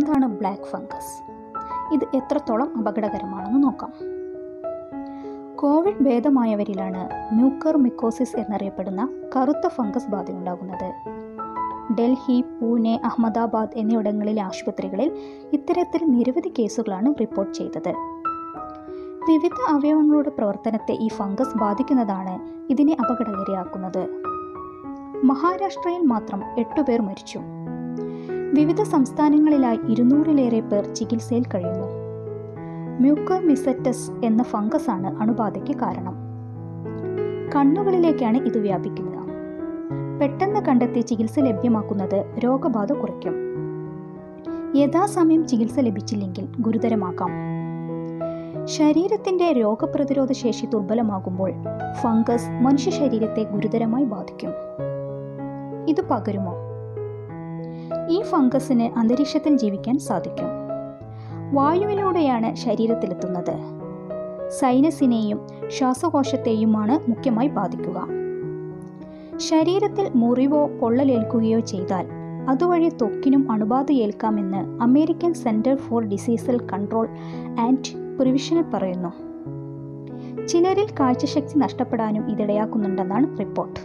എന്താണ് black fungus? ഇത് എത്രത്തോളം അപകടകരമാണെന്ന് നോക്കാം. കോവിഡ് ഭേദമായവരിലാണ് മ്യൂക്കർമിക്കോസിസ് എന്നറിയപ്പെടുന്ന കറുത്ത ഫംഗസ് ബാധയുണ്ടാകുന്നത്. ഡൽഹി, പൂനെ, അഹമ്മദാബാദ് എന്നിവിടങ്ങളിലെ ആശുപത്രികളിൽ ഇത്തരത്തിൽ നിരവധി കേസുകളാണ് റിപ്പോർട്ട് ചെയ്തത്. വിവിധ അവയവങ്ങളുടെ പ്രവർത്തനത്തെ ഈ ഫംഗസ് ബാധിക്കുന്നതാണ് ഇതിനെ അപകടകാരിയാക്കുന്നത്. മഹാരാഷ്ട്രയിൽ മാത്രം 8 പേർ മരിച്ചു. വിവിധ സംസ്ഥാനങ്ങളിലായി 200-ലേറെ പേർ ചികിത്സയിൽ കഴിയുന്നു. മ്യൂക്കർമിസെറ്റസ് എന്ന ഫംഗസാണ് അണുബാധയ്ക്ക് കാരണം. കണ്ണുകളിലേക്കാണ് ഇത് വ്യാപിക്കുന്നത്. പെട്ടെന്ന് കണ്ടെത്തി ചികിത്സ ലഭ്യമാക്കുന്നത് രോഗബാധ കുറയ്ക്കും. യഥാസമയം ചികിത്സ ലഭിച്ചില്ലെങ്കിൽ ഗുരുതരമാക്കാം. ശരീരത്തിന്റെ രോഗപ്രതിരോധ ശേഷി ദുർബലമാകുമ്പോൾ ഫംഗസ് മനുഷ്യ ശരീരത്തെ ഗുരുതരമായി ബാധിക്കും. ഇത് പകരുമോ? ഈ ഫംഗസിന് അന്തരീക്ഷത്തിൽ ജീവിക്കാൻ സാധിക്കും. വായുവിലൂടെയാണ് ശരീരത്തിലെത്തുന്നത്. സൈനസിനെയും ശ്വാസകോശത്തെയുമാണ് മുഖ്യമായി ബാധിക്കുക. ശരീരത്തിൽ മുറിവോ പൊള്ളലേൽക്കുകയോ ചെയ്താൽ അതുവഴി ത്വക്കിനും അണുബാധയേൽക്കാമെന്ന് American centre for disease control and prevention പറയുന്നു. ചിലരിൽ കാഴ്ചശക്തി നഷ്ടപ്പെടാനും ഇതിടയാക്കുന്നുണ്ടെന്നാണ് റിപ്പോർട്ട്.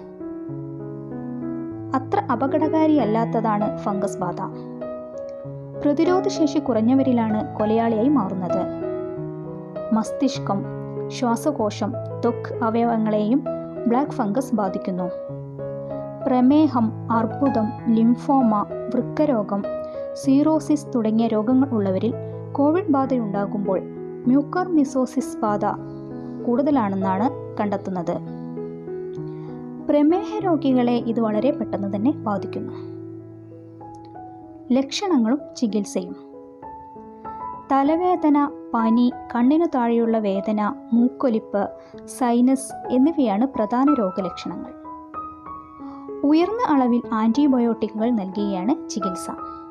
അത്ര അപകടകാരിയല്ലാത്തതാണ് ഫംഗസ് ബാധ. പ്രതിരോധശേഷി കുറഞ്ഞവരിലാണ് കൊലയാളിയായി മാറുന്നത്. മസ്തിഷ്കം, ശ്വാസകോശം, ത്വക്ക് അവയവങ്ങളെയും ബ്ലാക്ക് ഫംഗസ് ബാധിക്കുന്നു. പ്രമേഹം, അർബുദം, ലിംഫോമ, വൃക്കരോഗം, സീറോസിസ് തുടങ്ങിയ രോഗങ്ങൾ ഉള്ളവരിൽ കോവിഡ് ബാധയുണ്ടാകുമ്പോൾ മ്യൂക്കർമിസോസിസ് ബാധ കൂടുതലാണെന്നാണ് കണ്ടെത്തുന്നത്. പ്രമേഹ രോഗികളെ ഇത് വളരെ പെട്ടെന്ന് തന്നെ ബാധിക്കുന്നു. ലക്ഷണങ്ങളും ചികിത്സയും: തലവേദന, പനി, കണ്ണിനു താഴെയുള്ള വേദന, മൂക്കൊലിപ്പ്, സൈനസ് എന്നിവയാണ് പ്രധാന രോഗലക്ഷണങ്ങൾ. ഉയർന്ന അളവിൽ ആന്റിബയോട്ടിക്കുകൾ നൽകുകയാണ് ചികിത്സ.